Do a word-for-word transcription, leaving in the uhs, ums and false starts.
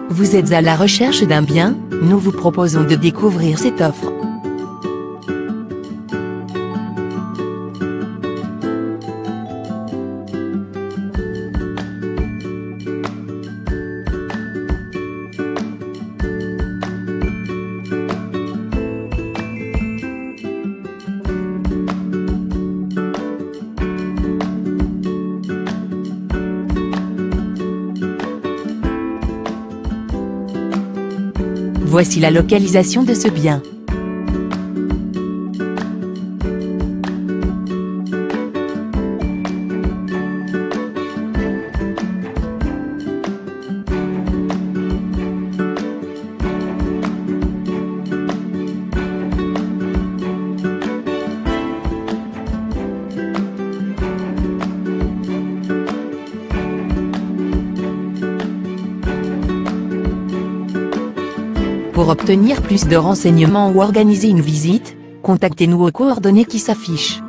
Vous êtes à la recherche d'un bien? Nous vous proposons de découvrir cette offre. Voici la localisation de ce bien. Pour obtenir plus de renseignements ou organiser une visite, contactez-nous aux coordonnées qui s'affichent.